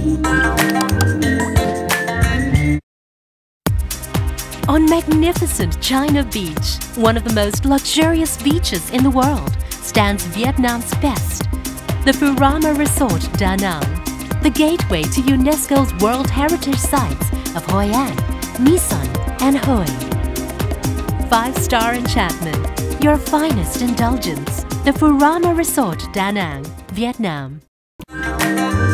On magnificent China Beach, one of the most luxurious beaches in the world, stands Vietnam's best, the Furama Resort Danang, the gateway to UNESCO's World Heritage Sites of Hoi An, My Son, and Hue. Five-star enchantment, your finest indulgence, the Furama Resort Danang, Vietnam.